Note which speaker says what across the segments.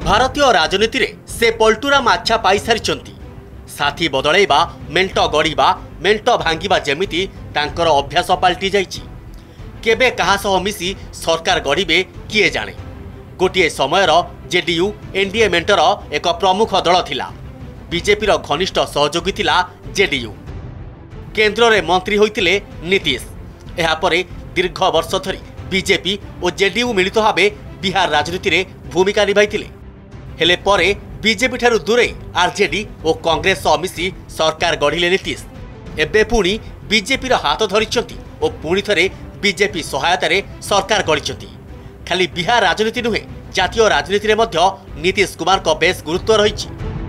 Speaker 1: भारतीय राजनीति रे से पलटूरा माछा पाई सारी साथी बदलैबा मेंट गढ़ा मेंट भांगिबा जेमिति तांकर अभ्यास पलटि जाइछि। केबे कहा सह मिसी सरकार गढ़िबे किए जाने। गोटे समयर जेडीयू एनडीए मेंटर एक प्रमुख दल थिला। बीजेपी रो घनिष्ठ सहयोगी थिला जेडीयू। केंद्र रे मंत्री होइतिले नीतीश। एहा परे दीर्घ वर्ष धरी बीजेपी और जेडीयू मिलित भावे बिहार राजनीति रे भूमिका निभाइतिले। हेले परे बीजेपी ठारू दूरे आरजेडी और कांग्रेस सह मिसी सरकार गढ़िले नीतीश। एबे पुणी बीजेपी रो हाथ धरिचंती और पुणी थरे बीजेपी सहायता रे सरकार गढ़िचंती। खाली बिहार राजनीति नुहे जातीय राजनीति रे मध्य नीतीश कुमार को बेस गुरुत्व रही।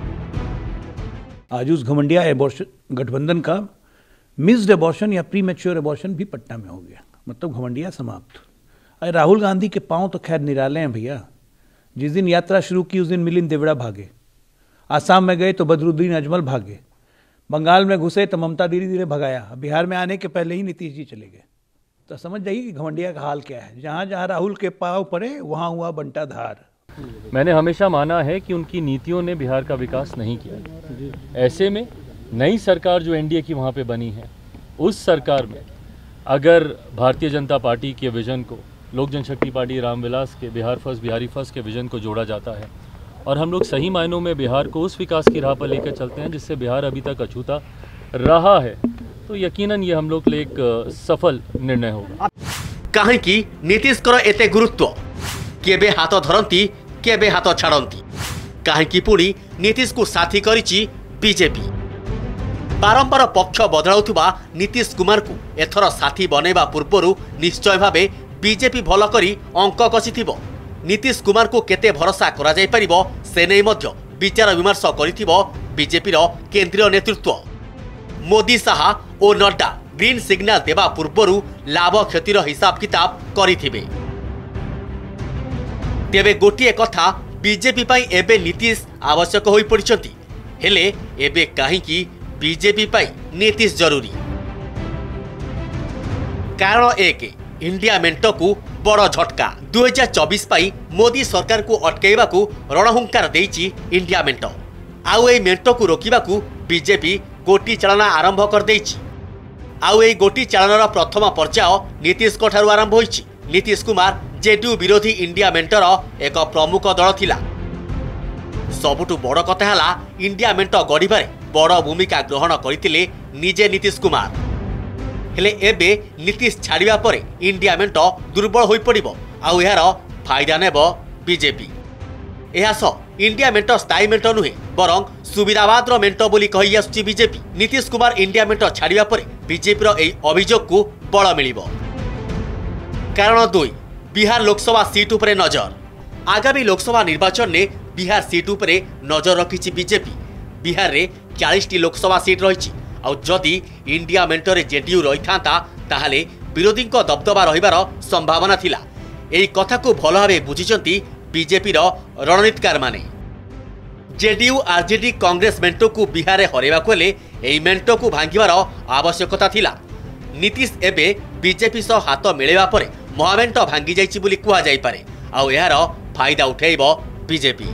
Speaker 2: आज उस घमंडिया एबॉर्शन गठबंधन का मिस्ड एबॉर्शन या प्री मैच्योर एबॉर्शन भी पटना में हो गया, मतलब घमंडिया समाप्त। अरे राहुल गांधी के पांव तो खैर निराले हैं भैया। जिस दिन यात्रा शुरू की उस दिन मिलिंद देवड़ा भागे, आसाम में गए तो बदरुद्दीन अजमल भागे, बंगाल में घुसे तो ममता धीरे धीरे भगाया, बिहार में आने के पहले ही नीतीश जी चले गए। तो समझ जाइए कि घमंडिया का हाल क्या है। जहाँ जहाँ राहुल के पांव पड़े वहाँ हुआ बंटा धार।
Speaker 3: मैंने हमेशा माना है कि उनकी नीतियों ने बिहार का विकास नहीं किया। ऐसे में नई सरकार जो एनडीए की वहाँ पे बनी है, उस सरकार में अगर भारतीय जनता पार्टी के विजन को लोक जनशक्ति पार्टी रामविलास के बिहार फर्स्ट बिहारी फर्स्ट के विजन को जोड़ा जाता है और हम लोग सही मायनों में बिहार को उस विकास की राह पर लेकर चलते हैं जिससे बिहार अभी तक अछूता रहा है, तो यकीनन ये हम लोग के लिए एक सफल निर्णय होगा।
Speaker 1: कहीं की नीतीश कर एते गुरुत्व केबे हाथ धरती केबे हाथ छाड़ती। कहीं की पुणी नीतीश को साथी करिछि बीजेपी। बारंबार पक्ष बदलाउथुबा नीतीश कुमार को एथर साथी बनैबा पूर्वरु निश्चय भावे बीजेपी भल करी अंक कषिथिबो। नीतीश कुमार को केते भरोसा करा जाय परिबो से नै मध्य विचार विमर्श करिथिबो बीजेपी रो केंद्रीय नेतृत्व। मोदी साहा और नड्डा ग्रीन सिग्नल देवा पूर्वरु लाभ क्षतिर हिसाब किताब करिथिबे। तेबे गोटिए कथा बीजेपी पाई एबे नीतीश आवश्यक होई पड़िछंती। हेले एबे काहेकि बीजेपी पाई नीतीश जरूरी? कारण एक इंडिया मेंट को बड़ झटका। 2024 पाई मोदी सरकार को अटकाइबा को रणहुंकार देइछि इंडिया मेंट। आउ ए मेंट को रोकिबा को बीजेपी गोटी चालना आरंभ कर देइछि। आउ ए गोटी चालनार प्रथम पर्याय नीतीश को ठारू आरंभ होइछि। नीतीश कुमार जेडीयू विरोधी इंडिया मेंटर एक प्रमुख दल थिला। सबुठु बड़ कथा हला इंडिया मेंट गढ़िबारे बड़ भूमिका ग्रहण करथिले निजे नीतीश कुमार। हेले एबे नीतीश छाड़िबा परे इंडिया मेंट दुर्बल होई पड़िबो आउ यार फायदा नेबो बीजेपी। एहा सह इंडिया मेंट स्थायी मेंट नुहे बरं सुविधावाद मेंट बोली कहि आसुछि बीजेपी। नीतीश कुमार इंडिया मेंट छाड़िबा परे बीजेपी रो एई अभियोग को बळ मिलिबो। कारण 2 बिहार लोकसभा सीट उपरे नजर। आगामी लोकसभा निर्वाचन ने बिहार सीट उपरे नजर रखिछि बीजेपी। बिहार रे 40 टी लोकसभा सीट रहिछि आउ जदि इंडिया मेंटरे जेडीयू रही था ताहले विरोधी दबदबा रहिबार संभावना थिला। एही कथा को भल भावे बुझिचंती बीजेपी रणनीतिकार माने। जेडीयू आरजेडी कांग्रेस मेंट को बिहार में हरैबा को हेले एही मेंट को भांगिबार आवश्यकता थिला। नीतीश एबे बीजेपी सह हाथ मिलेबा परे महामेंट भांगी जाइछि बोली कुहा जाई पारे आउ यार फायदा उठाइबो बीजेपी।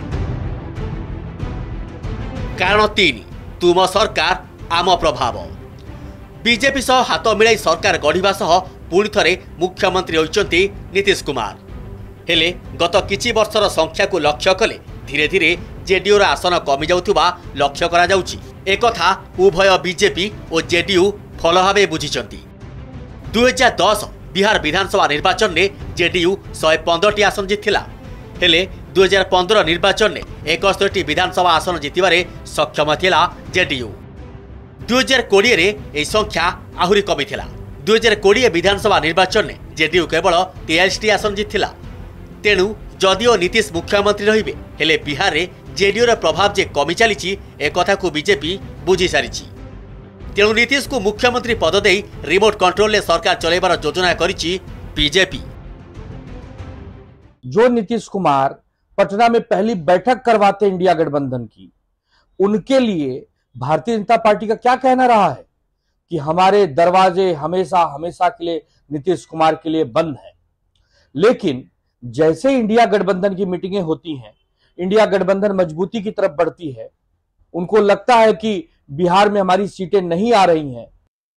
Speaker 1: कारण 3 तुम सरकार आम प्रभाव। बीजेपी सह हाथ मिलाई सरकार गढ़िबा सह पुणी थरे मुख्यमंत्री होइचंती नीतीश कुमार। हेले गत किछि वर्षर संख्या को लक्ष्य कले धीरे धीरे जेडीयू रा आसन कमी जाउथुबा लक्ष्य करा जाउछि। एकथा उभय बीजेपी और जेडीयू भल भावे बुझिचंती। 2010 बिहार विधानसभा निर्वाचन ने जेडीयू 115 टी आसन जीतिला। हेले 2015 निर्वाचन ने 61 टी विधानसभा आसन जीतिबारे सक्षम थिला जेडीयू। 2020 रे एही संख्या आहुरी कमी थिला। 2020 विधानसभा निर्वाचन ने जेडीयू केवल 43 टी आसन जीतिला। तेणु जदिओ नीतीश मुख्यमंत्री रहिबे हेले बिहार रे जेडीयू रा प्रभाव जे कमी चलीछि ए कथा को बीजेपी बुझी सारिछि। तेणु नीतीश को मुख्यमंत्री पद देई रिमोट कंट्रोल ले सरकार चलाइबार योजना करिछि बीजेपी।
Speaker 4: जो नीतीश कुमार पटना में पहली बैठक करवाते इंडिया गठबंधन की, उनके लिए भारतीय जनता पार्टी का क्या कहना रहा है कि हमारे दरवाजे हमेशा हमेशा के लिए नीतीश कुमार के लिए बंद है। लेकिन जैसे इंडिया गठबंधन की मीटिंगें होती हैं, इंडिया गठबंधन मजबूती की तरफ बढ़ती है, उनको लगता है कि बिहार में हमारी सीटें नहीं आ रही हैं,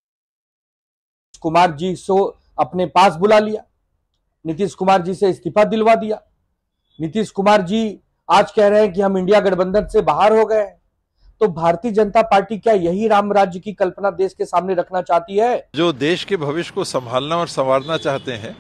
Speaker 4: कुमार जी को अपने पास बुला लिया, नीतीश कुमार जी से इस्तीफा दिलवा दिया। नीतीश कुमार जी आज कह रहे हैं कि हम इंडिया गठबंधन से बाहर हो गए हैं। तो भारतीय जनता पार्टी क्या यही राम राज्य की कल्पना देश के सामने रखना चाहती है?
Speaker 5: जो देश के भविष्य को संभालना और संवारना चाहते हैं,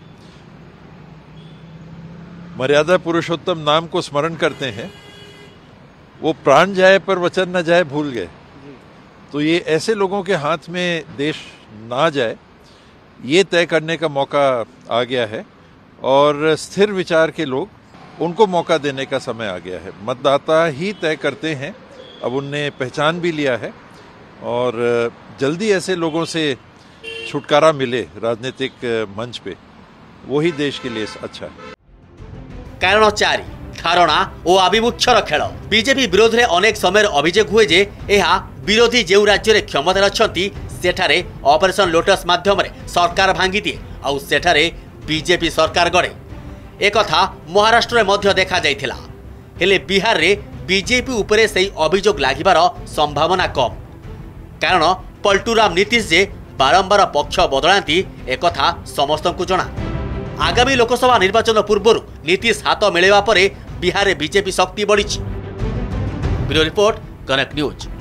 Speaker 5: मर्यादा पुरुषोत्तम नाम को स्मरण करते हैं, वो प्राण जाए पर वचन न जाए भूल गए। तो ये ऐसे लोगों के हाथ में देश ना जाए, ये तय करने का मौका आ गया है और स्थिर विचार के लोग, उनको मौका देने का समय आ गया है। मतदाता ही तय करते हैं, अब उनने पहचान भी लिया है और जल्दी ऐसे लोगों से छुटकारा मिले राजनीतिक मंच पे, वही देश के लिए अच्छा है।
Speaker 1: कारण 4 धारणा और आभिमुख्यर खेल। बीजेपी विरोध में अनेक समय अभियोग हुए जे यह विरोधी जो राज्य में क्षमता अच्छी सेठारे ऑपरेशन लोटस माध्यम सरकार भांगी दिए आउ सेठारे बीजेपी सरकार गड़े। एक महाराष्ट्र में देखा जाइथिला, हेले बिहार रे बीजेपी उपरे से अभियोग लागिबार संभावना कम। कारण पलटूराम नीतीश जे बारंबार पक्ष बदलाती एक समस्त को जना। आगामी लोकसभा निर्वाचन पूर्व नीतीश हाथ मिलवा पर बिहार में बीजेपी शक्ति बढ़ी। Bureau report, connect news.